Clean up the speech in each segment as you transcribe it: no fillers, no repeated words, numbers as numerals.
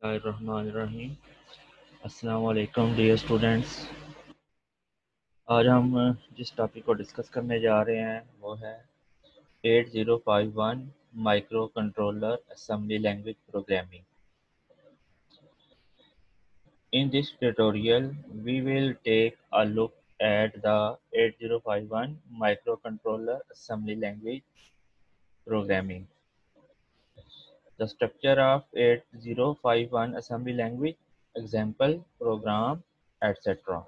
बिस्मिल्लाहिर्रहमानिर्रहीम। अस्सलाम वालेकुम डियर स्टूडेंट्स। आज हम जिस टॉपिक को डिस्कस करने जा रहे हैं वो है 8051 micro controller assembly language programming. In this tutorial we will take a look at the 8051 microcontroller assembly language programming, the structure of 8051 assembly language, example program, etc.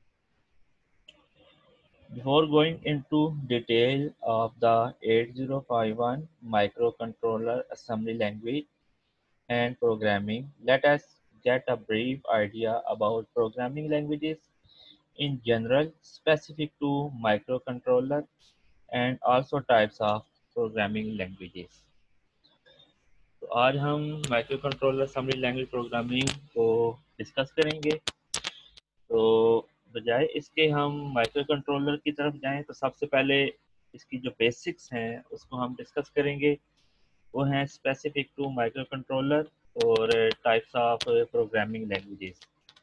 Before going into detail of the 8051 microcontroller assembly language and programming, let us get a brief idea about programming languages in general, specific to microcontroller, and also types of programming languages. तो आज हम microcontroller assembly language programming को discuss करेंगे। तो बजाय इसके हम micro controller की तरफ जाएं तो सबसे पहले इसकी जो बेसिक्स हैं उसको हम डिस्कस करेंगे। वो हैं स्पेसिफिक टू माइक्रो कंट्रोलर और टाइप्स ऑफ प्रोग्रामिंग लैंग्वेजेस।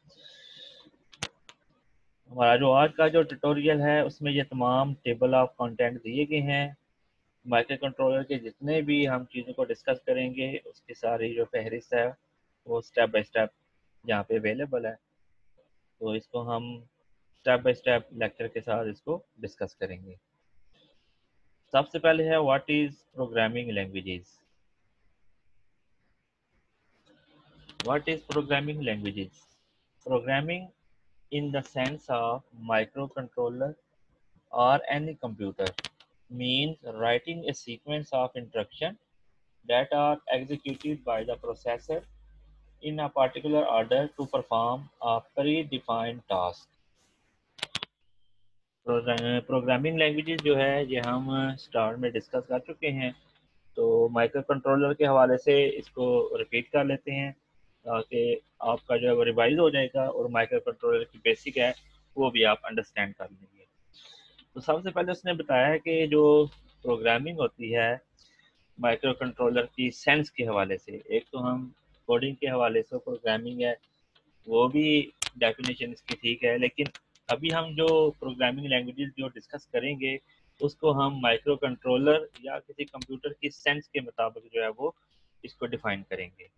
हमारा जो आज का जो ट्यूटोरियल है उसमें ये तमाम टेबल ऑफ कंटेंट दिए गए हैं। माइक्रो कंट्रोलर के जितने भी हम चीज़ों को डिस्कस करेंगे उसकी सारी जो फहरिस्त है वो स्टेप बाय स्टेप यहाँ पे अवेलेबल है। तो इसको हम स्टेप बाय स्टेप लेक्चर के साथ इसको डिस्कस करेंगे। सबसे पहले है what is programming languages. What is programming languages? Programming in the sense of microcontroller or any computer means writing a sequence of instructions that are executed by the processor in a particular order to perform a predefined task. Programming languages जो है ये हम start में discuss कर चुके हैं। तो micro controller के हवाले से इसको रिपीट कर लेते हैं ताकि आपका जो है वो रिवाइज हो जाएगा और माइक्रो कंट्रोलर की बेसिक है वो भी आप अंडरस्टैंड कर लेंगे। तो सबसे पहले उसने बताया है कि जो प्रोग्रामिंग होती है माइक्रो कंट्रोलर की सेंस के हवाले से, एक तो हम कोडिंग के हवाले से प्रोग्रामिंग है वो भी डेफिनेशन इसकी ठीक है, लेकिन अभी हम जो प्रोग्रामिंग लैंग्वेजेस जो डिस्कस करेंगे उसको हम माइक्रो कंट्रोलर या किसी कंप्यूटर की सेंस के मुताबिक जो है वो इसको डिफाइन करेंगे।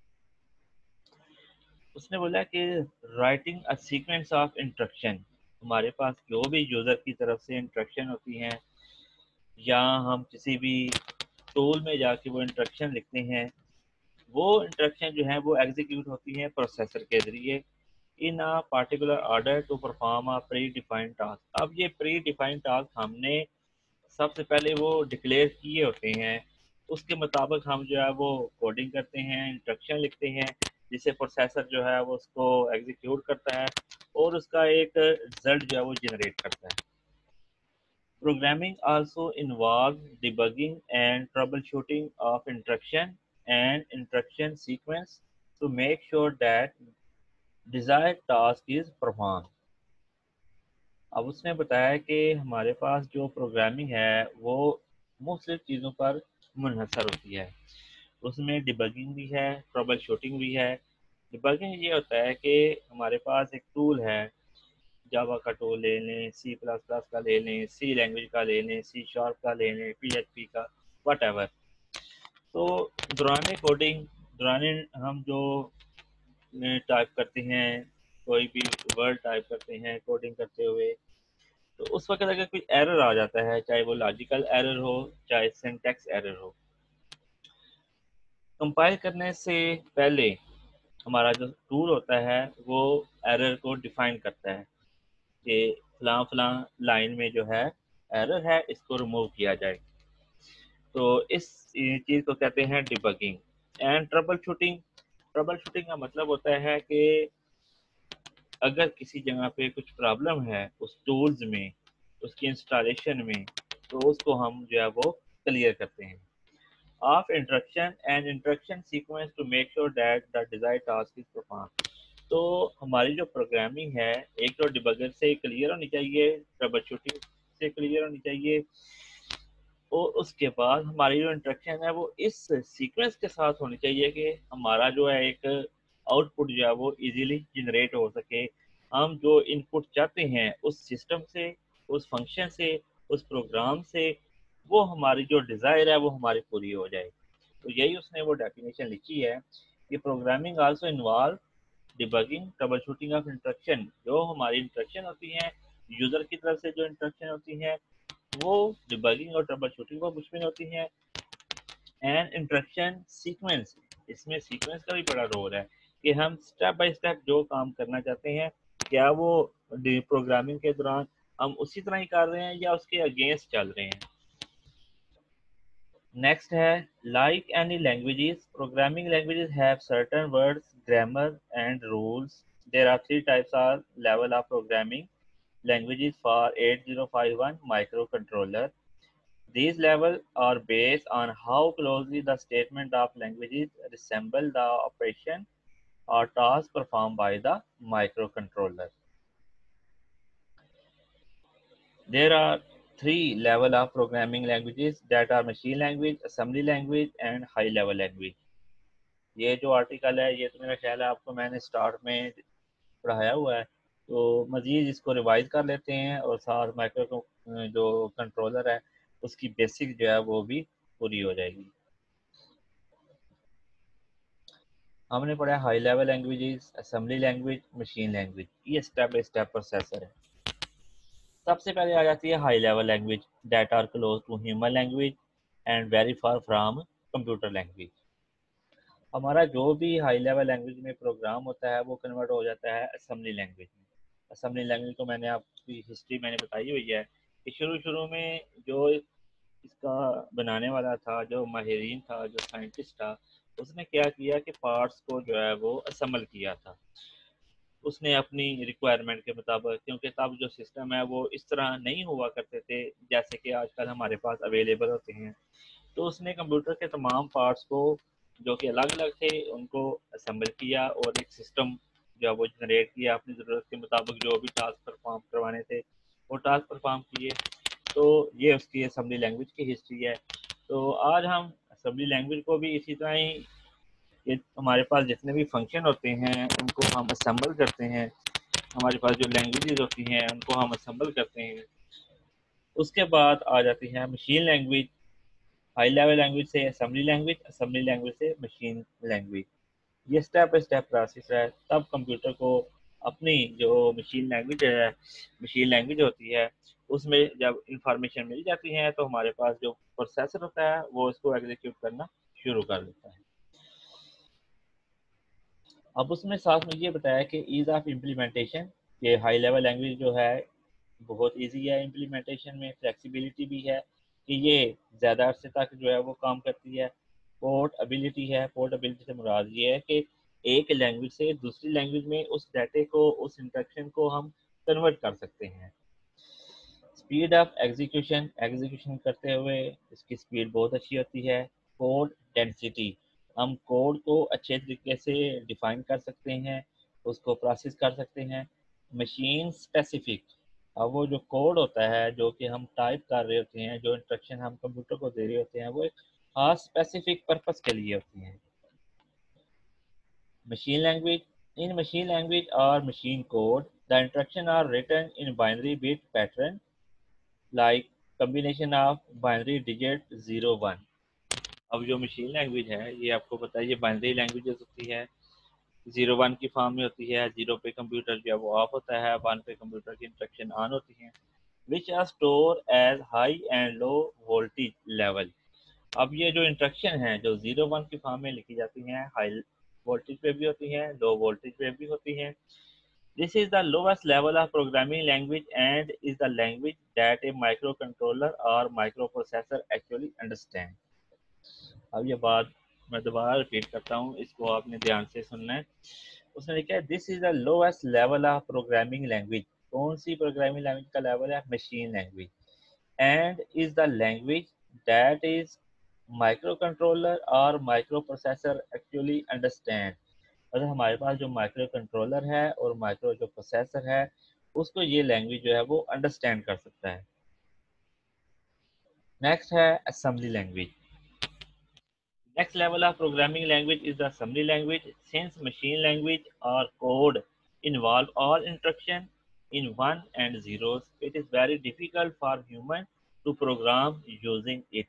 उसने बोला कि writing a sequence of instruction, हमारे पास जो भी यूज़र की तरफ से इंस्ट्रक्शन होती हैं या हम किसी भी टूल में जाके वो इंस्ट्रक्शन लिखते हैं, वो इंस्ट्रक्शन जो है वो एग्जीक्यूट होती हैं प्रोसेसर के ज़रिए in a particular order to perform a predefined task. अब ये प्री डिफाइंड टास्क हमने सबसे पहले वो डिक्लेयर किए होते हैं, उसके मुताबिक हम जो है वो कोडिंग करते हैं, इंस्ट्रक्शन लिखते हैं जिससे प्रोसेसर जो है वो उसको एग्जीक्यूट करता है और उसका एक रिजल्ट जो है वो जनरेट करता है। Programming also involve debugging and troubleshooting of instruction sequence to make sure that desired task is perform. अब उसने बताया कि हमारे पास जो प्रोग्रामिंग है वो मुख्तलिफ चीज़ों पर मुनहसर होती है। उसमें डिबगिंग भी है, ट्रबल शूटिंग भी है। डिबगिंग ये होता है कि हमारे पास एक टूल है, जावा का टूल ले लें, सी प्लस प्लस का ले लें, सी लैंग्वेज का ले लें, सी शार्प का ले लें, PHP का, वट एवर। तो दौरान कोडिंग, दौरान हम जो टाइप करते हैं, कोई भी वर्ड टाइप करते हैं कोडिंग करते हुए, तो उस वक्त अगर कोई एरर आ जाता है, चाहे वो लॉजिकल एरर हो चाहे सिंटैक्स एरर हो, कंपाइल करने से पहले हमारा जो टूल होता है वो एरर को डिफाइन करता है कि फलां फलां लाइन में जो है एरर है इसको रिमूव किया जाए। तो इस चीज़ को कहते हैं debugging and troubleshooting. Troubleshooting का मतलब होता है कि अगर किसी जगह पे कुछ प्रॉब्लम है उस टूल्स में, उसकी इंस्टॉलेशन में, तो उसको हम जो है वो क्लियर करते हैं। Of instruction and instruction sequence to make sure that the desired task is perform. तो हमारी जो प्रोग्रामिंग है एक तो डिबगर से क्लियर होनी चाहिए, ट्रबल शूटिंग से क्लियर होनी चाहिए, और उसके बाद हमारी जो इंस्ट्रक्शन है वो इस सीक्वेंस के साथ होनी चाहिए कि हमारा जो है एक आउटपुट जो है वो इजीली जनरेट हो सके, हम जो इनपुट चाहते हैं उस सिस्टम से, उस फंक्शन से, उस प्रोग्राम से, वो हमारी जो डिज़ायर है वो हमारी पूरी हो जाए। तो यही उसने वो डेफिनेशन लिखी है कि programming also involve debugging troubleshooting of instruction. जो हमारी इंस्ट्रक्शन होती हैं, यूज़र की तरफ से जो इंस्ट्रक्शन होती हैं, वो डिबगिंग और ट्रबल शूटिंग वो कुछ भी नहीं होती हैं। एंड इंस्ट्रक्शन सीक्वेंस, इसमें सीक्वेंस का भी बड़ा रोल है कि हम स्टेप बाय स्टेप जो काम करना चाहते हैं, क्या वो प्रोग्रामिंग के दौरान हम उसी तरह ही कर रहे हैं या उसके अगेंस्ट चल रहे हैं। नेक्स्ट है like any languages, programming languages have certain words, grammar and rules. There are three types of level of programming languages for 8051 microcontroller. These levels are based on how closely the statement of languages resemble the operation or task performed by the microcontroller. There are three levels of programming languages that are machine language, assembly language and high level language. ये जो article है ये तो मेरा ख्याल है आपको मैंने स्टार्ट में पढ़ाया हुआ है, तो मज़ीद इसको रिवाइज कर लेते हैं और साथ माइक्रो जो कंट्रोलर है उसकी बेसिक जो है वो भी पूरी हो जाएगी। हमने पढ़ा high level languages, assembly language, machine language, ये स्टेप बाय स्टेप प्रोसेसर है। सबसे पहले आ जाती है high level language that are close to human language and very far from computer language. हमारा जो भी हाई लेवल लैंग्वेज में प्रोग्राम होता है वो कन्वर्ट हो जाता है असेंबली लैंग्वेज में। असेंबली लैंग्वेज को मैंने आपकी हिस्ट्री मैंने बताई हुई है कि शुरू शुरू में जो इसका बनाने वाला था, जो माहिरीन था, जो साइंटिस्ट था, उसने क्या किया कि पार्ट्स को जो है वो असेंबल किया था। उसने अपनी रिक्वायरमेंट के मुताबिक, क्योंकि तब जो सिस्टम है वो इस तरह नहीं हुआ करते थे जैसे कि आजकल हमारे पास अवेलेबल होते हैं, तो उसने कंप्यूटर के तमाम पार्ट्स को जो कि अलग अलग थे उनको असेंबल किया और एक सिस्टम जो है वो जनरेट किया अपनी ज़रूरत के मुताबिक, जो भी टास्क परफॉर्म करवाने थे वो टास्क परफॉर्म किए। तो ये उसकी असेंबली लैंग्वेज की हिस्ट्री है। तो आज हम असेंबली लैंग्वेज को भी इसी तरह ही, ये हमारे पास जितने भी फंक्शन होते हैं उनको हम असेंबल करते हैं, हमारे पास जो लैंग्वेजेस होती हैं उनको हम असेंबल करते हैं। उसके बाद आ जाती है machine language, high level language से असेंबली लैंग्वेज, असेंबली लैंग्वेज से मशीन लैंग्वेज। ये स्टेप बाय स्टेप प्रोसेस है। तब कंप्यूटर को अपनी जो मशीन लैंग्वेज होती है उसमें जब इंफॉर्मेशन मिल जाती है तो हमारे पास जो प्रोसेसर होता है वो इसको एग्जीक्यूट करना शुरू कर देता है। अब उसमें साथ में ये बताया कि ईज़ ऑफ इम्प्लीमेंटेशन, ये हाई लेवल लैंग्वेज जो है बहुत इजी है इम्प्लीमेंटेशन में, फ्लेक्सिबिलिटी भी है कि ये ज़्यादा अरसे तक जो है वो काम करती है। पोर्टेबिलिटी है, पोर्टेबिलिटी से मुराद ये है कि एक लैंग्वेज से दूसरी लैंग्वेज में उस डाटे को, उस इंस्ट्रक्शन को हम कन्वर्ट कर सकते हैं। स्पीड ऑफ एग्जीक्यूशन, एग्जीक्यूशन करते हुए इसकी स्पीड बहुत अच्छी होती है। कोड डेंसिटी, हम कोड को अच्छे तरीके से डिफाइन कर सकते हैं, उसको प्रोसेस कर सकते हैं। मशीन स्पेसिफिक, अब वो जो कोड होता है जो कि हम टाइप कर रहे होते हैं, जो इंस्ट्रक्शन हम कंप्यूटर को दे रहे होते हैं वो एक खास स्पेसिफिक पर्पस के लिए होती हैं। Machine language, in machine language और machine code the instruction are written in binary bit pattern like combination of binary digit 0 1। अब जो मशीन लैंग्वेज है ये आपको पता है ये बाइनरी लैंग्वेजेस होती है, 0 1 की फॉर्म में होती है। 0 पे कंप्यूटर जो है वो ऑफ होता है, 1 पे कंप्यूटर की इंस्ट्रक्शन ऑन होती हैं, which are store as high and low voltage level. अब ये जो इंस्ट्रक्शन है जो 0 1 की फॉर्म में लिखी जाती हैं, हाई वोल्टेज पे भी होती हैं, लो वोल्टेज पे भी होती हैं। This is the lowest level of programming language and is the language that a microcontroller or microprocessor actually understand। अब ये बात मैं दोबारा रिपीट करता हूँ, इसको आपने ध्यान से सुनना है। उसने लिखा है this is the lowest level of programming language. कौन सी प्रोग्रामिंग लैंग्वेज का लेवल है? Machine language. And is the language that is microcontroller और माइक्रोप्रोसेसर एक्चुअली अंडरस्टैंड। अगर हमारे पास जो माइक्रो कंट्रोलर है और माइक्रो जो प्रोसेसर है उसको ये लैंग्वेज जो है वो अंडरस्टैंड कर सकता है। नेक्स्ट है assembly language. Next level of programming language is the assembly language. Since machine language or code involve all instruction in one and zeros, it is very difficult for human to program using it.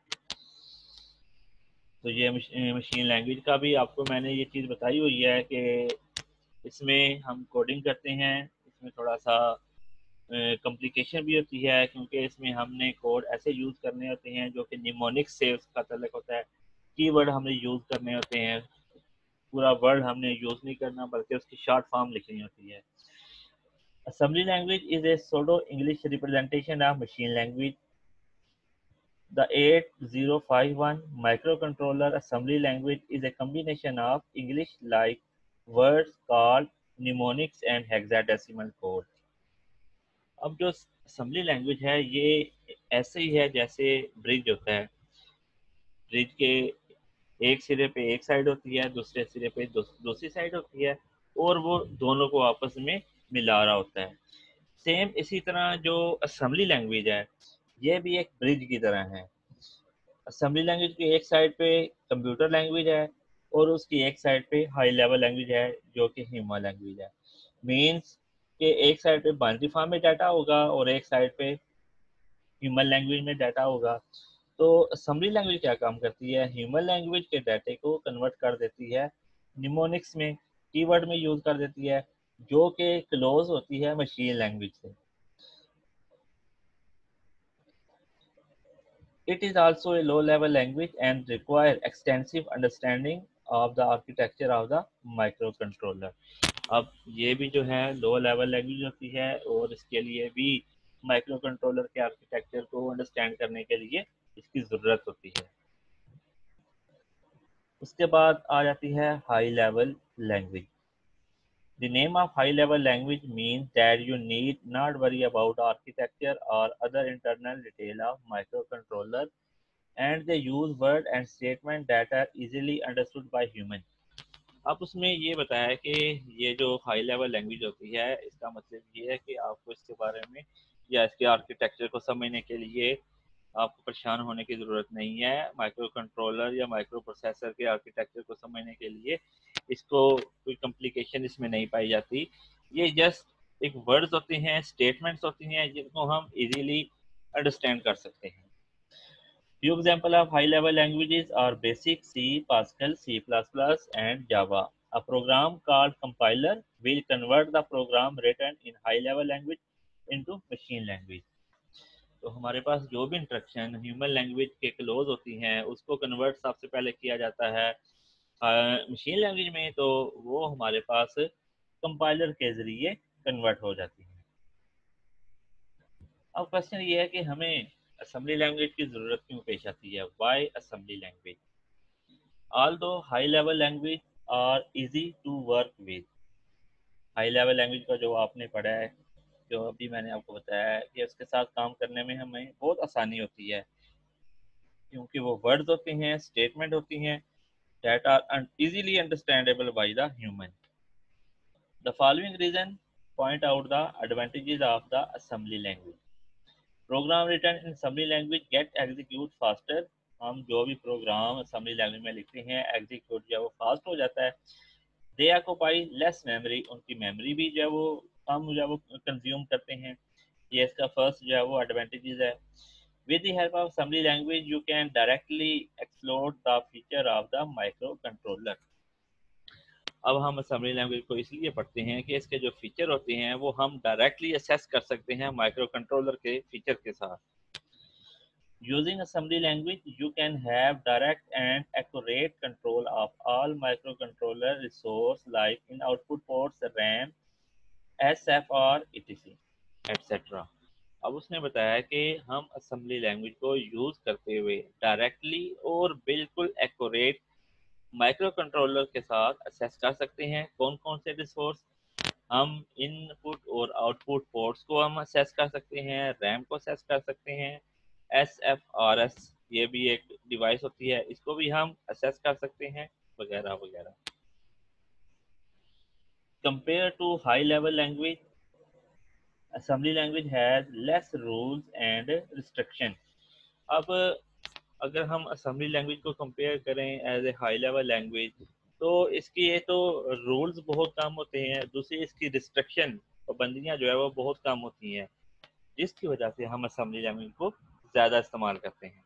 तो ये machine language का भी आपको मैंने ये चीज़ बताई हुई है कि इसमें हम कोडिंग करते हैं, इसमें थोड़ा सा कॉम्प्लिकेशन भी होती है क्योंकि इसमें हमने कोड ऐसे यूज़ करने होते हैं जो कि निमोनिक्स से उसका तल्लुक होता है, कीवर्ड हमने यूज़ करने होते हैं, पूरा वर्ड हमने यूज़ नहीं करना बल्कि उसकी शॉर्ट फॉर्म लिखनी होती है। Assembly language is a pseudo-English representation of machine language. The 8051 microcontroller assembly language is a combination of English-like words called mnemonics and hexadecimal code. अब जो assembly language है ये ऐसे ही है जैसे ब्रिज होता है। ब्रिज के एक सिरे पे एक साइड होती है, दूसरे सिरे पे दूसरी साइड होती है और वो दोनों को आपस में मिला रहा होता है। सेम इसी तरह जो असेंबली लैंग्वेज है ये भी एक ब्रिज की तरह है। असेंबली लैंग्वेज की एक साइड पे कंप्यूटर लैंग्वेज है और उसकी एक साइड पे हाई लेवल लैंग्वेज है जो कि ह्यूमन लैंग्वेज है। मीन्स कि एक साइड पे बाइनरी फॉर्म में डाटा होगा और एक साइड पे ह्यूमन लैंग्वेज में डाटा होगा। तो असेंबली लैंग्वेज क्या काम करती है, ह्यूमन लैंग्वेज के डाटे को कन्वर्ट कर देती है निमोनिक्स में, कीवर्ड में यूज कर देती है जो कि क्लोज होती है मशीन लैंग्वेज से। It is also a low-level language and require extensive understanding of the architecture of the microcontroller. अब ये भी जो है लो लेवल लैंग्वेज होती है और इसके लिए भी माइक्रो कंट्रोलर के आर्किटेक्चर को अंडरस्टैंड करने के लिए इसकी ज़रूरत होती है। उसके बाद आ जाती है high level language. The name of high level language means that you need not worry about architecture or other internal detail of microcontroller and they use word and statement that are easily understood by human. अब उसमें ये बताया है कि ये जो high level language होती है इसका मतलब ये है कि आपको इसके बारे में या इसके आर्किटेक्चर को समझने के लिए आपको परेशान होने की ज़रूरत नहीं है। माइक्रो कंट्रोलर या माइक्रो प्रोसेसर के आर्किटेक्चर को समझने के लिए इसको कोई कॉम्प्लिकेशन इसमें नहीं पाई जाती। ये जस्ट एक वर्ड्स होते हैं, स्टेटमेंट्स होती हैं जिनको हम इजीली अंडरस्टैंड कर सकते हैं। Few examples of high-level languages are Basic, C, Pascal, C++, and Java. A program called compiler will convert the program written in high-level language into machine language. तो हमारे पास जो भी इंस्ट्रक्शन ह्यूमन लैंग्वेज के close होती हैं उसको convert सबसे पहले किया जाता है मशीन लैंग्वेज में, तो वो हमारे पास कंपाइलर के ज़रिए कन्वर्ट हो जाती है। अब क्वेश्चन ये है कि हमें असेंबली लैंग्वेज की ज़रूरत क्यों पेश आती है, why assembly language. Although high level language are easy to work with. High level language का जो आपने पढ़ा है, जो अभी मैंने आपको बताया है कि उसके साथ काम करने में हमें बहुत आसानी होती है क्योंकि वो वर्ड्स होते हैं, स्टेटमेंट होती हैं that are easily understandable by the human. The following reason point out the advantages of the assembly language. Program written in assembly language get execute faster. हम जो भी प्रोग्राम assembly लैंग्वेज में लिखते हैं एग्जीक्यूट जो है वो फास्ट हो जाता है। दे ऑक्यूपाई लेस मेमोरी, उनकी मेमोरी भी जो है वो कम जो है वो कंज्यूम करते हैं। ये इसका फर्स्ट जो है वो एडवांटेजेस है। With the help of assembly language, you can directly exploit the feature of the microcontroller. अब हम असेंबली लैंग्वेज को इसलिए पढ़ते हैं कि इसके जो फीचर होते हैं वो हम डायरेक्टली असेस कर सकते हैं माइक्रो कंट्रोलर के फीचर के साथ। Using assembly language, you can have direct and accurate control of all microcontroller resource like in output ports, RAM, SFR, etc. etc. अब उसने बताया कि हम असेंबली लैंग्वेज को यूज करते हुए डायरेक्टली और बिल्कुल एक्यूरेट माइक्रो कंट्रोलर के साथ असेस कर सकते हैं कौन कौन से रिसोर्स। हम इनपुट और आउटपुट पोर्ट्स को हम असेस कर सकते हैं, रैम को असेस कर सकते हैं, SFRS ये भी एक डिवाइस होती है इसको भी हम असेस कर सकते हैं, वगैरह वगैरह। Compare to high level language, assembly language has less rules and restriction. अब अगर हम असेंबली लैंग्वेज को कंपेयर करें as a high level language, तो इसकी ये तो रूल्स बहुत कम होते हैं, दूसरी इसकी रिस्ट्रिक्शन पाबंदियाँ जो है वो बहुत कम होती हैं, जिसकी वजह से हम असेंबली लैंग्वेज को ज़्यादा इस्तेमाल करते हैं।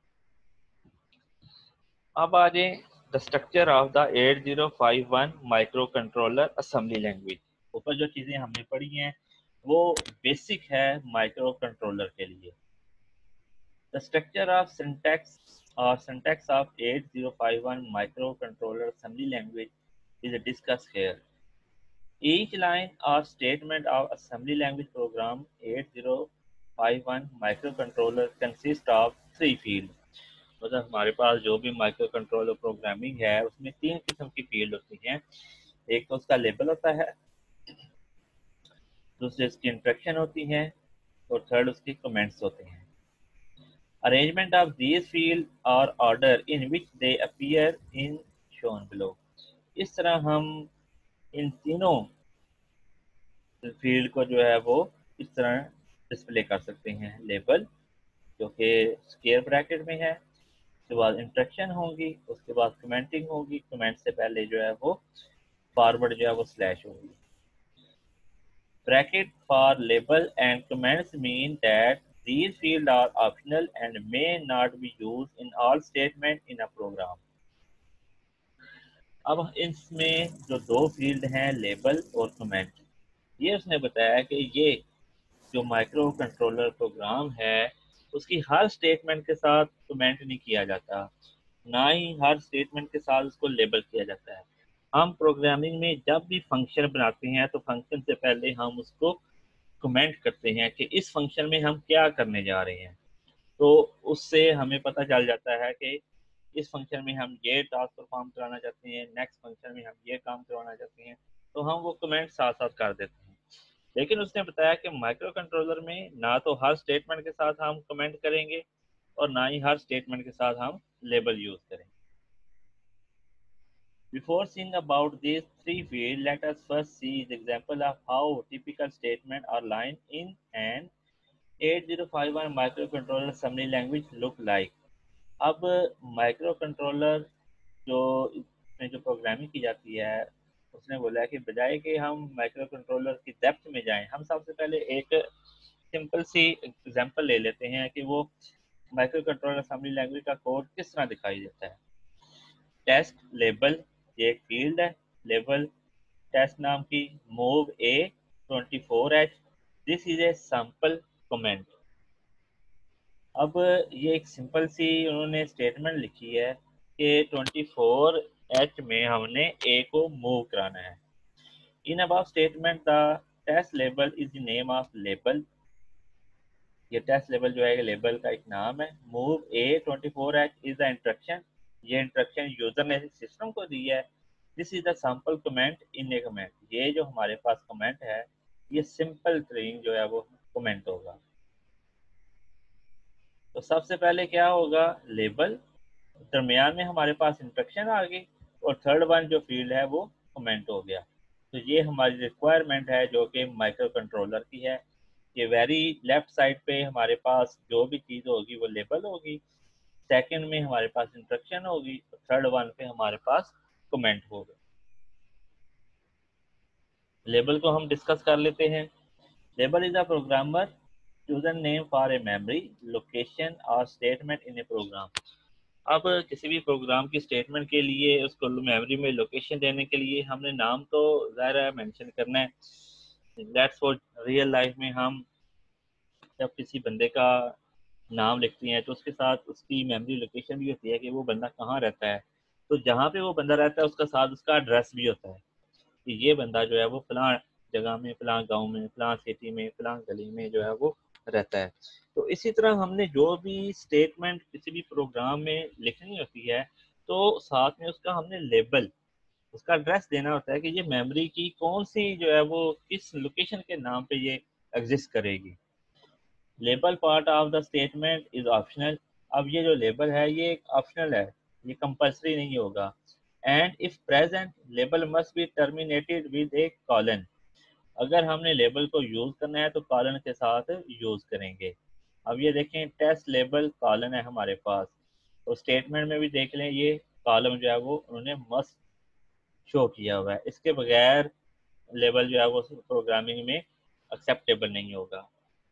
अब आ जाए the structure of the 8051 micro controller assembly language. ऊपर जो चीज़ें हमने पढ़ी हैं वो बेसिक है माइक्रो कंट्रोलर के लिए। The structure of syntax of 8051 micro controller assembly language is discussed here. Each line or statement of assembly language program 8051 microcontroller consists of three fields. मतलब हमारे पास जो भी माइक्रो कंट्रोलर प्रोग्रामिंग है उसमें तीन किस्म की फील्ड होती हैं। एक तो उसका लेबल होता है, दूसरी उसकी इंस्ट्रक्शन होती हैं, और थर्ड उसके कमेंट्स होते हैं। अरेंजमेंट ऑफ दीज फील्ड और order in which they appear in shown below. इस तरह हम इन तीनों फील्ड को जो है वो इस तरह डिस्प्ले कर सकते हैं। लेबल जो कि स्क्वायर ब्रैकेट में है, उसके बाद इंस्ट्रक्शन होगी, उसके बाद कमेंटिंग होगी, कमेंट से पहले जो है वो फॉरवर्ड जो है वो स्लैश होगी। Bracket for label and comments mean that these fields are optional and may not be used in all statement in a program. अब इसमें जो दो फील्ड हैं लेबल और कमेंट, ये उसने बताया कि ये जो माइक्रो कंट्रोलर प्रोग्राम है उसकी हर स्टेटमेंट के साथ कमेंट नहीं किया जाता, ना ही हर स्टेटमेंट के साथ उसको लेबल किया जाता है। हम प्रोग्रामिंग में जब भी फंक्शन बनाते हैं तो फंक्शन से पहले हम उसको कमेंट करते हैं कि इस फंक्शन में हम क्या करने जा रहे हैं। तो उससे हमें पता चल जाता है कि इस फंक्शन में हम ये टास्क परफॉर्म कराना चाहते हैं, नेक्स्ट फंक्शन में हम ये काम करवाना चाहते हैं, तो हम वो कमेंट साथ साथ कर देते हैं। लेकिन उसने बताया कि माइक्रो कंट्रोलर में ना तो हर स्टेटमेंट के साथ हम कमेंट करेंगे और ना ही हर स्टेटमेंट के साथ हम लेबल यूज करेंगे। Before seeing about these three fields, let us first see the example of how typical statements are lined in an 8051 microcontroller assembly language look like. अब माइक्रो कंट्रोलर जो इसमें जो प्रोग्रामिंग की जाती है, उसने बोला है कि बजाय कि हम माइक्रो कंट्रोलर की डेप्थ में जाएं, हम सबसे पहले एक सिंपल सी एग्जांपल ले लेते हैं कि वो माइक्रो कंट्रोलर असेंबली लैंग्वेज का कोड किस तरह दिखाई देता है। टेस्ट लेबल, ये एक फील्ड है लेबल टेस्ट नाम की। Move A 24h, this is a sample comment. अब ये एक सिंपल सी उन्होंने स्टेटमेंट लिखी है कि 24h में हमने ए को मूव कराना है। In about statement the test label is the name of label. ये टेस्ट लेबल जो है लेबल का एक नाम है। Move A 24h is the instruction, ये इंस्ट्रक्शन यूजर ने सिस्टम को दी है। This is the sample comment in a comment, ये जो हमारे पास कमेंट है ये सिंपल स्ट्रिंग जो है वो कमेंट होगा। तो सबसे पहले क्या होगा, लेबल, दरमियान में हमारे पास इंस्ट्रक्शन आ गई, और थर्ड वन जो फील्ड है वो कमेंट हो गया। तो ये हमारी रिक्वायरमेंट है जो कि माइक्रो कंट्रोलर की है। ये वेरी लेफ्ट साइड पे हमारे पास जो भी चीज़ होगी वो लेबल होगी, सेकंड में हमारे पास इंस्ट्रक्शन होगी, थर्ड वन पे हमारे पास कमेंट होगा। लेबल को हम डिस्कस कर लेते हैं। Label is a programmer chosen name for a memory location और स्टेटमेंट इन ए प्रोग्राम। अब किसी भी प्रोग्राम की स्टेटमेंट के लिए उसको मेमोरी में लोकेशन देने के लिए हमने नाम तो ज़ाहिर है मेंशन करना है। दैट्स फॉर रियल लाइफ में हम जब किसी बंदे का नाम लिखते हैं तो उसके साथ उसकी मेमोरी लोकेशन भी होती है कि वो बंदा कहाँ रहता है। तो जहाँ पे वो बंदा रहता है उसका साथ उसका एड्रेस भी होता है कि ये बंदा जो है वो फलां जगह में, फलां गांव में, फलां सिटी में, फलां गली में जो है वो रहता है। तो इसी तरह हमने जो भी स्टेटमेंट किसी भी प्रोग्राम में लिखनी होती है तो साथ में उसका हमने लेबल, उसका एड्रेस देना होता है कि ये मेमोरी की कौन सी जो है वो किस लोकेशन के नाम पे ये एग्जिस्ट करेगी। Label part of the statement is optional. अब ये जो लेबल है ये एक ऑप्शनल है, ये कंपल्सरी नहीं होगा। And if present label must be terminated with a colon. अगर हमने लेबल को यूज करना है तो कॉलन के साथ यूज करेंगे। अब ये देखें टेस्ट लेबल कॉलन है हमारे पास, तो स्टेटमेंट में भी देख लें, ये कॉलम जो है वो उन्होंने मस्ट शो किया हुआ है, इसके बगैर लेबल जो है वो प्रोग्रामिंग में एक्सेप्टेबल नहीं होगा।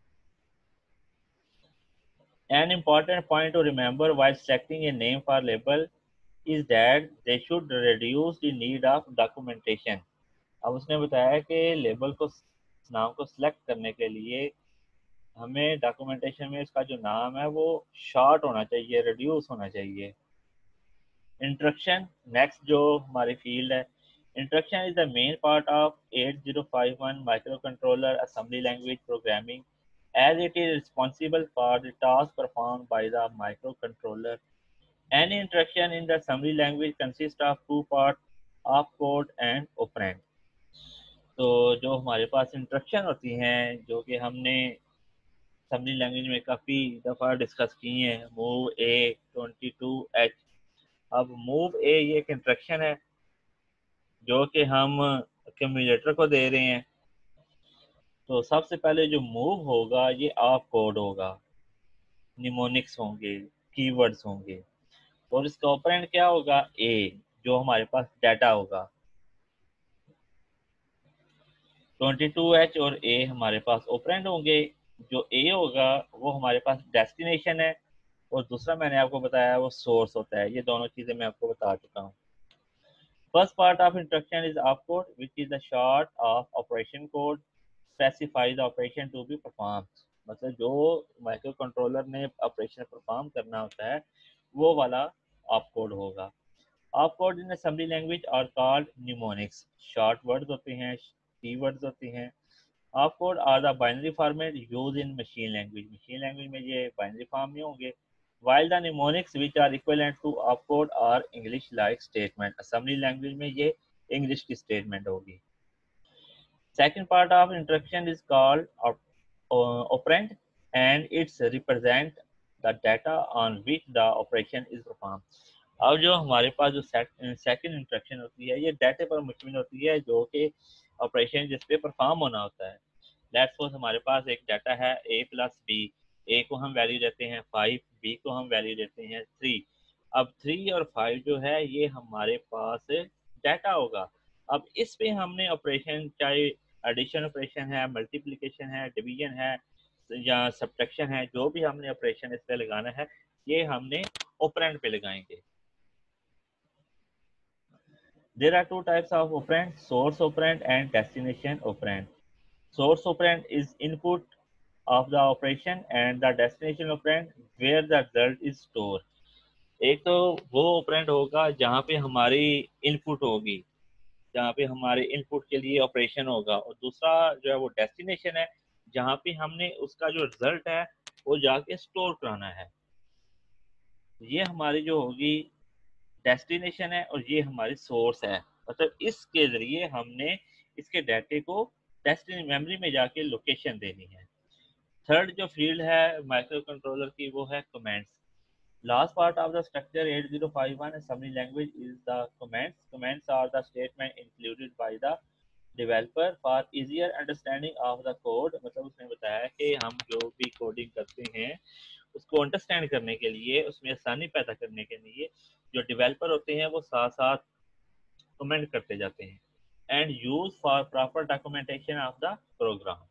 An important point to remember while selecting a name for label is that they should reduce the need of documentation। अब उसने बताया कि लेबल को, नाम को सिलेक्ट करने के लिए हमें डॉक्यूमेंटेशन में इसका जो नाम है वो शॉर्ट होना चाहिए, रिड्यूस होना चाहिए। इंस्ट्रक्शन नेक्स्ट जो हमारी फील्ड है, instruction is the main part of 8051 microcontroller assembly language programming as it is responsible for the task performed by the microcontroller. Any instruction in the assembly language consists of two parts, opcode and operand। तो जो हमारे पास instruction होती हैं, जो कि हमने assembly language में काफ़ी दफ़ा डिस्कस की हैं, मूव ए 22H। अब मूव ए ये एक इंस्ट्रक्शन है जो कि हम कम्यूलेटर को दे रहे हैं। तो सबसे पहले जो मूव होगा ये ऑप कोड होगा, निमोनिक्स होंगे, कीवर्ड्स होंगे, और इसका ऑपरेंड क्या होगा, ए, जो हमारे पास डाटा होगा। 22H और ए हमारे पास ऑपरेंड होंगे। जो ए होगा वो हमारे पास डेस्टिनेशन है, और दूसरा मैंने आपको बताया वो सोर्स होता है। ये दोनों चीज़ें मैं आपको बता चुका हूँ। First part of instruction is opcode, which is the short of operation code specify the operation to be performed। मतलब जो माइक्रो कंट्रोलर ने ऑपरेशन परफॉर्म करना होता है वो वाला ऑपकोड होगा। Opcode in assembly language are called mnemonics. Short words होते हैं, कीवर्ड्स होते हैं। Opcode are the binary format use in machine language. Machine language में ये बाइनरी फॉर्म में होंगे। while the mnemonics which are equivalent to opcode are English like statement। assembly language में ये English की statement होगी। Second part of instruction is called operand and it's represent the data on which the operation is performed। अब जो हमारे पास जो second instruction होती है ये डाटे पर मुश्तमिल होती है, जो कि ऑपरेशन जिस पे परफॉर्म होना होता है। लेट्स सपोज हमारे पास एक डाटा है a प्लस बी। ए को हम वैल्यू देते हैं 5, बी को हम वैल्यू देते हैं 3। अब 3 और 5 जो है ये हमारे पास डाटा होगा। अब इस पे हमने ऑपरेशन, चाहे एडिशन ऑपरेशन है, मल्टीप्लिकेशन है, डिवीजन है या सब्ट्रैक्शन है, जो भी हमने ऑपरेशन इस पे लगाना है ये हमने ऑपरेंड पे लगाएंगे। There are two types of operand, source operand and destination operand। Source operand is input of the operation and the destination operand where the result is stored। एक तो वो ऑपरेंड होगा जहाँ पे हमारी इनपुट होगी, जहाँ पे हमारे इनपुट के लिए ऑपरेशन होगा, और दूसरा जो है वो डेस्टिनेशन है जहाँ पे हमने उसका जो रिजल्ट है वो जाके स्टोर कराना है। ये हमारी जो होगी डेस्टिनेशन है और ये हमारी सोर्स है। मतलब इसके जरिए हमने इसके डाटे को डेस्टिनी मेमोरी में जाके लोकेशन देनी है। थर्ड जो फील्ड है माइक्रो कंट्रोलर की वो है comments. Last part of the structure 8051 assembly language is the comments। Comments are the statement included by the developer for easier understanding of the code। मतलब उसने बताया कि हम जो भी कोडिंग करते हैं उसको अंडरस्टैंड करने के लिए, उसमें आसानी पैदा करने के लिए जो डेवलपर होते हैं वो साथ साथ कमेंट करते जाते हैं। And use for proper documentation of the program.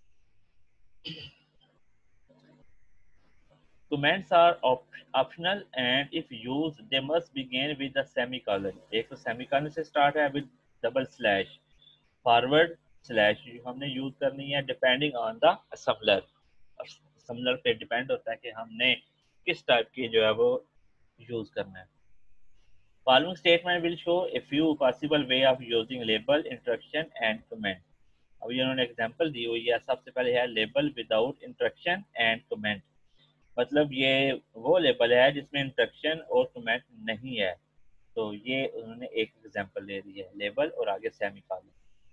Comments are optional and if used they must begin with the semicolon। एक तो semicolon से start है, with double slash, forward slash हमने यूज करनी है depending on the assembler। assembler पे depend होता है कि हमने किस टाइप की जो है वो यूज करना है। Following statement will show a few possible way of using label, instruction and comment। अभी उन्होंने एग्जांपल दी हुई है। सबसे पहले है label without instruction and comment. मतलब ये वो लेबल है जिसमें इंस्ट्रक्शन और कमेंट नहीं है। तो ये उन्होंने एक एग्जांपल दे दी है, लेबल और आगे semicolon.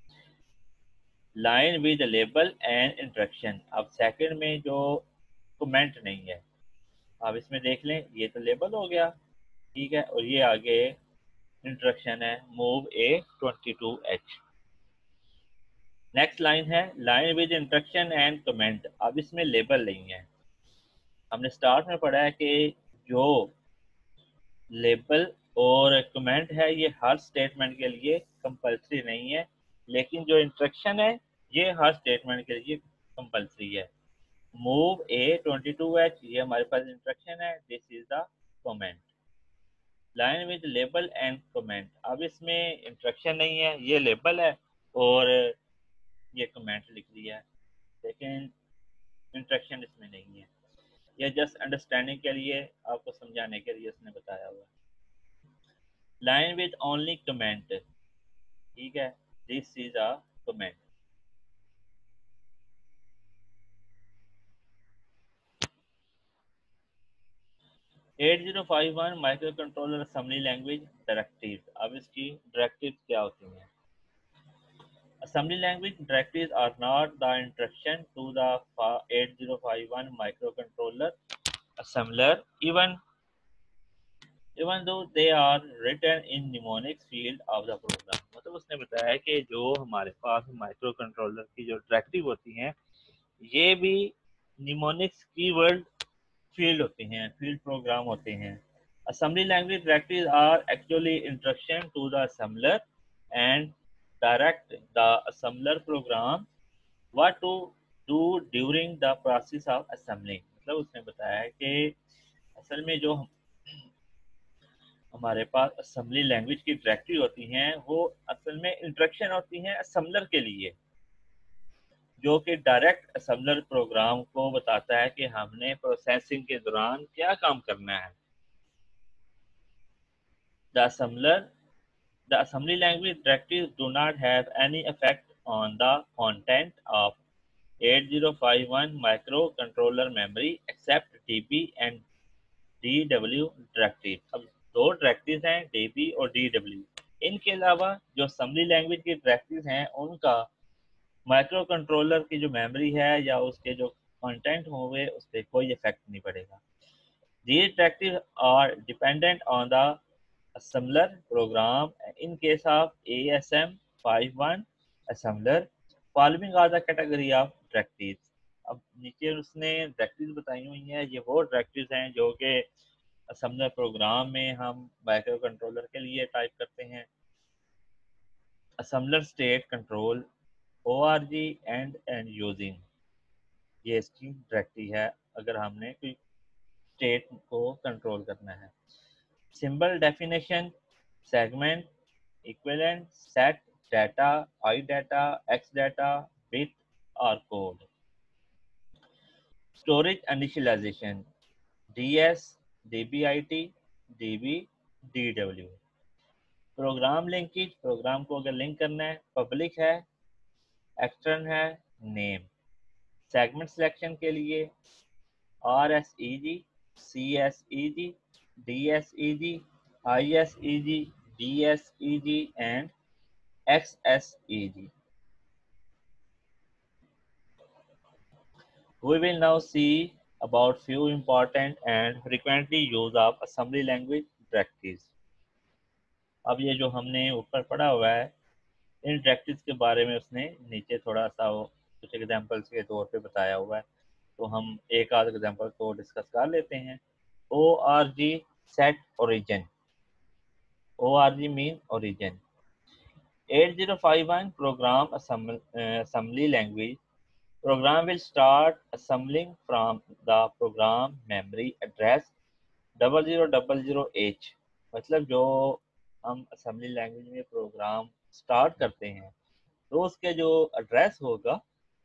Line with label and instruction. अब सेकंड में जो कमेंट नहीं है, अब इसमें देख लें ये तो लेबल हो गया, ठीक है, और ये आगे इंस्ट्रक्शन है move A 22H। Next line है line with instruction and comment. अब इसमें लेबल नहीं है। हमने स्टार्ट में पढ़ा है कि जो लेबल और कमेंट है ये हर स्टेटमेंट के लिए कंपलसरी नहीं है, लेकिन जो इंस्ट्रक्शन है ये हर स्टेटमेंट के लिए कंपलसरी है। मूव A22H ये हमारे पास इंस्ट्रक्शन है, this is the comment. Line with label and comment, अब इसमें इंस्ट्रक्शन नहीं है, ये लेबल है और ये कमेंट लिख दिया है, लेकिन इंस्ट्रक्शन इसमें नहीं है। ये जस्ट अंडरस्टैंडिंग के लिए, आपको समझाने के लिए उसने बताया हुआ है। लाइन विद ओनली कमेंट, ठीक है, this is a comment. At 8051 micro controller assembly language directive, अब इसकी डायरेक्टिव क्या होती हैं? Assembly language directives are not the instruction to the 8051 microcontroller assembler, even though they are written in mnemonic field of the program। मतलब उसने बताया कि जो हमारे पास माइक्रो कंट्रोलर की जो डायरेक्टिव होती हैं ये भी निमोनिक्स कीवर्ड फील्ड होते हैं, फील्ड प्रोग्राम होते हैं। Assembly language directives are actually instruction to the assembler and direct the assembler program what to do during the process of assembling। मतलब उसने बताया है कि असल में जो हमारे पास असेंबली लैंग्वेज की डायरेक्टिव होती हैं वो असल में इंस्ट्रक्शन होती हैं असेंबलर के लिए, जो कि डायरेक्ट असेंबलर प्रोग्राम को बताता है कि हमने प्रोसेसिंग के दौरान क्या काम करना है। The assembler, the assembly language directives do not have any effect on the content of 8051 microcontroller memory except DB and DW directive. अब दो डायरेक्टिव हैं DB और DW, इनके अलावा जो असेंबली लैंग्वेज की डायरेक्टिव हैं उनका माइक्रो कंट्रोलर की जो मेमोरी है या उसके जो कंटेंट होंगे उस पर कोई इफेक्ट नहीं पड़ेगा। These directives are dependent on the assembler program. In case of ASM51 assembler, following are the category of directives। अब नीचे उसने डायरेक्टिव्स बताई हुई हैं, ये वो डायरेक्टिव्स हैं जो कि assembler प्रोग्राम में हम माइक्रो कंट्रोलर के लिए टाइप करते हैं। assembler state control, ORG and using, ये इसकी डायरेक्टिव है अगर हमने कोई स्टेट को कंट्रोल करना है। Symbol definition, segment, equivalent, set, data, I data, X data, bit और code. Storage initialization, DS, DBIT, DB, DW. Program linkage, program को अगर लिंक करना है, पब्लिक है, एक्सटर्न है, नेम। सेगमेंट सिलेक्शन के लिए RSEG, CSEG, DSEG, ISEG, DSEG and XSEG। We will now see about few important and frequently used of assembly language directives। अब ये जो हमने ऊपर पढ़ा हुआ है इन डायरेक्टिव्स के बारे में उसने नीचे थोड़ा सा वो कुछ एग्जांपल्स के तौर पे बताया हुआ है, तो हम एक आध एग्जांपल को डिस्कस कर लेते हैं। ORG set origin, ORG mean origin। 8051 program assembly language, program will start assembling from the program memory address 0000H। मतलब जो हम असेंबली लैंग्वेज में प्रोग्राम स्टार्ट करते हैं तो उसके जो एड्रेस होगा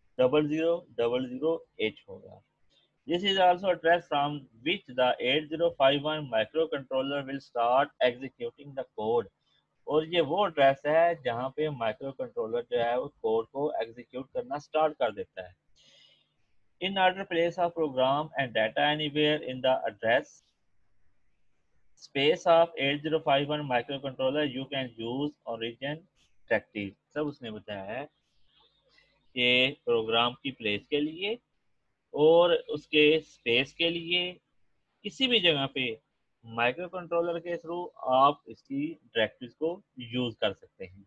0000H होगा। This is also address from which the 8051 microcontroller will start executing the code। और ये वो एड्रेस है जहाँ पे माइक्रो कंट्रोलर जो है वो कोड को एग्जीक्यूट करना स्टार्ट कर देता है। In order place of program and data anywhere in the address space of 8051 microcontroller you can use origin directive। सब उसने बताया है कि प्रोग्राम की प्लेस के लिए और उसके स्पेस के लिए किसी भी जगह पे माइक्रो कंट्रोलर के थ्रू आप इसकी डायरेक्टिव्स को यूज कर सकते हैं।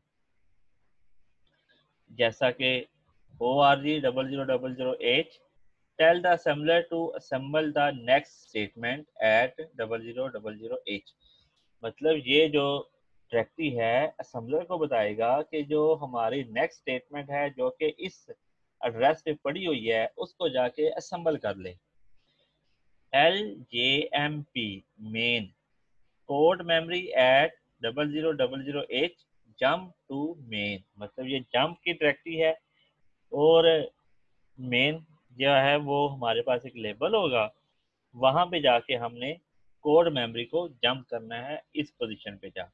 जैसा कि ORG 0000H tell the assembler to assemble the next statement at 0000H। मतलब ये जो डायरेक्टरी है असेंबलर को बताएगा कि जो हमारी नेक्स्ट स्टेटमेंट है जो कि इस एड्रेस पे पड़ी हुई है उसको जाके असेंबल कर ले। LJMP main code memory at 0000H jump to main, मतलब ये जंप की डायरेक्टरी है और मेन जो है वो हमारे पास एक लेबल होगा, वहां पे जाके हमने कोड मेमोरी को जंप करना है इस पोजीशन पे जा।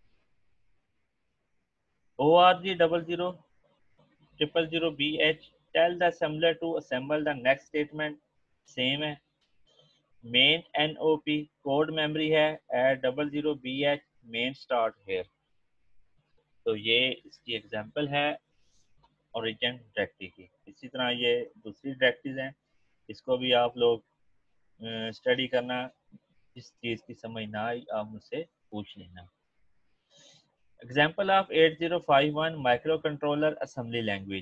ORG 0000BH tell the assembler to assemble the next statement, same है। मेन NOP कोड मेमोरी है at 00BH main start here. तो ये इसकी एग्जांपल है ओरिजिन डायरेक्टरी की। इसी तरह ये दूसरी डायरेक्टरीज हैं, इसको भी आप लोग स्टडी करना, जिस चीज़ की समझ ना आई आप मुझसे पूछ लेना। Example of 8051 micro controller assembly language.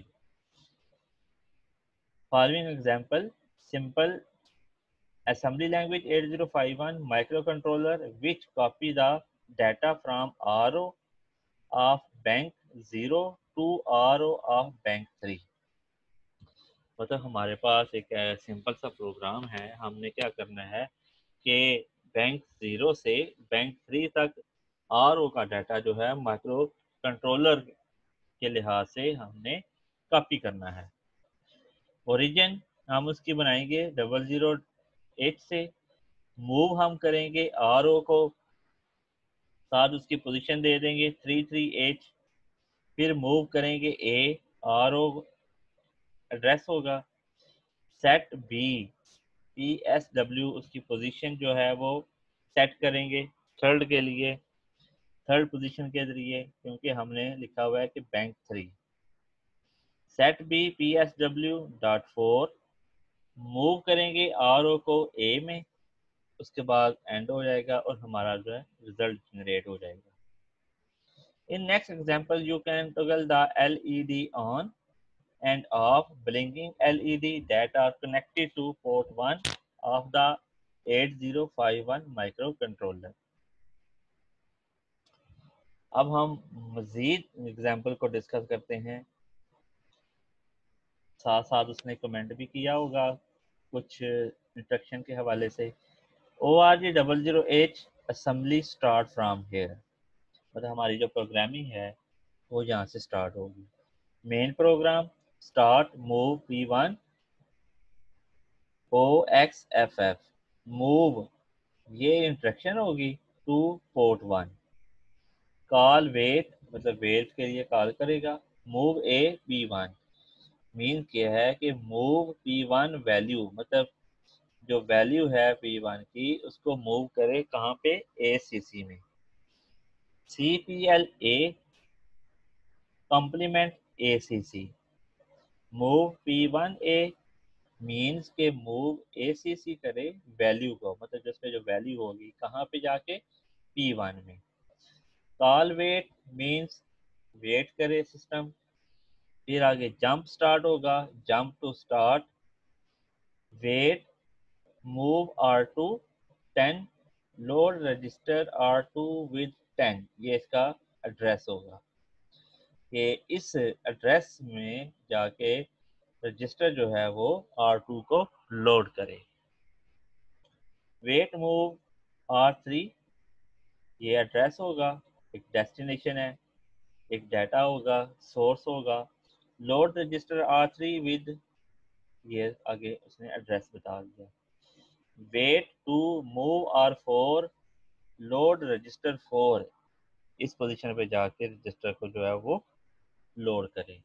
Following example simple assembly language 8051 microcontroller which copy the data from RO of bank 0 to RO of bank 3। मतलब हमारे पास एक सिंपल सा प्रोग्राम है, हमने क्या करना है कि बैंक 0 से बैंक 3 तक RO का डाटा जो है माइक्रो कंट्रोलर के लिहाज से हमने कॉपी करना है। ओरिजिन हम उसकी बनाएंगे 008 से, मूव हम करेंगे RO को, साथ उसकी पोजीशन दे देंगे 33H, फिर मूव करेंगे A, RO एड्रेस होगा, सेट B PSW उसकी पोजीशन जो है वो सेट करेंगे थर्ड के लिए, थर्ड पोजीशन के जरिए, क्योंकि हमने लिखा हुआ है कि bank 3। Set B PSW dot 4, move करेंगे RO को A में, उसके बाद एंड हो जाएगा और हमारा जो है रिजल्ट जनरेट हो जाएगा। In next example, you can toggle the LED on and off blinking LED that are connected to port 1 of the 8051 microcontroller। अब हम मजीद एग्जाम्पल को डिस्कस करते हैं, साथ साथ उसने कमेंट भी किया होगा कुछ इंस्ट्रक्शन के हवाले से। ORG 00H assembly start from here, मतलब हमारी जो प्रोग्रामिंग है वो यहाँ से स्टार्ट होगी। Main program start move P1 OXFF, move ये इंस्ट्रक्शन होगी टू पोर्ट 1। कॉल वेट, मतलब वेट के लिए कॉल करेगा। मूव A P1 मीन क्या है कि मूव P1 वैल्यू, मतलब जो वैल्यू है P1 की उसको मूव करे कहाँ पे, ACC में। CPLA complement ACC, move P1A means के मूव ACC करे वैल्यू को, मतलब जिसमें जो वैल्यू होगी कहाँ पे जाके, P1 में। कॉल वेट मीन्स वेट करे सिस्टम, फिर आगे जंप स्टार्ट होगा, jump to start, wait, move R2 10, load register R2 with 10, ये इसका एड्रेस होगा कि इस एड्रेस में जाके रजिस्टर जो है वो R2 को लोड करे। वेट मूव R3, ये एड्रेस होगा, एक डेस्टिनेशन है, एक डाटा होगा, सोर्स होगा। लोड रजिस्टर R3 विद, ये आगे उसने एड्रेस बता दिया। Wait to move R4, load register 4, इस पोजीशन पे जाके रजिस्टर को जो है वो लोड करें।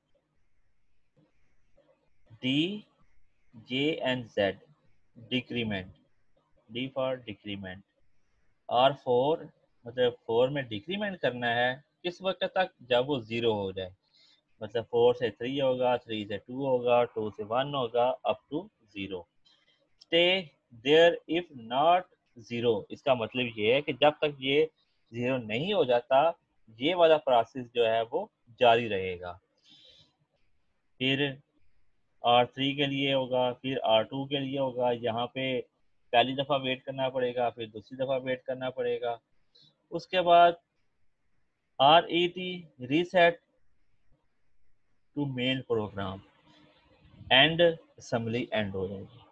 D J and Z decrement, D for decrement. R4 मतलब 4 में डिक्रीमेंट करना है किस वक्त तक, जब वो 0 हो जाए, मतलब 4 से 3 होगा, 3 से 2 होगा, 2 से 1 होगा, up to 0। Stay there if not 0, इसका मतलब ये है कि जब तक ये 0 नहीं हो जाता ये वाला प्रोसेस जो है वो जारी रहेगा। फिर R3 के लिए होगा, फिर R2 के लिए होगा, यहाँ पे पहली दफ़ा वेट करना पड़ेगा, फिर दूसरी दफ़ा वेट करना पड़ेगा। उसके बाद RET reset to main program end assembly end हो जाएगी।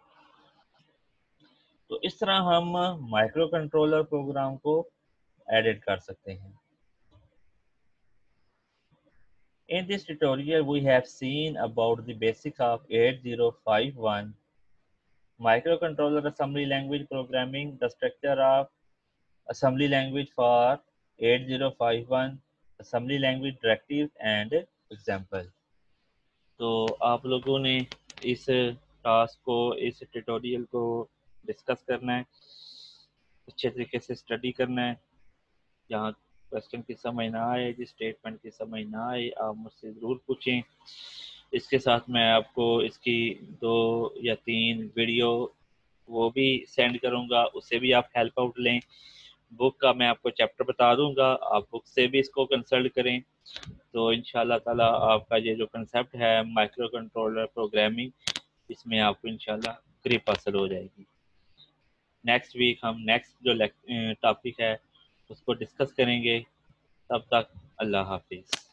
तो इस तरह हम माइक्रो कंट्रोलर प्रोग्राम को एडिट कर सकते हैं। In this tutorial, we have seen about the basics of 8051 microcontroller assembly language programming, the structure of assembly language for 8051 assembly language directives and example। तो आप लोगों ने इस टास्क को, इस ट्यूटोरियल को डिस्कस करना है, अच्छे तरीके से स्टडी करना है। जहाँ क्वेश्चन की समझ ना आए, जिस स्टेटमेंट की समझ ना आए, आप मुझसे ज़रूर पूछें। इसके साथ मैं आपको इसकी 2 या 3 वीडियो वो भी सेंड करूँगा, उससे भी आप हेल्प आउट लें। बुक का मैं आपको चैप्टर बता दूँगा, आप बुक से भी इसको कंसल्ट करें। तो इंशाल्लाह ताला आपका ये जो कंसेप्ट है माइक्रो कंट्रोलर प्रोग्रामिंग, इसमें आपको इंशाल्लाह ग्रिप हासिल हो जाएगी। नेक्स्ट वीक हम नेक्स्ट जो टॉपिक है उसको डिस्कस करेंगे। तब तक अल्लाह हाफिज़।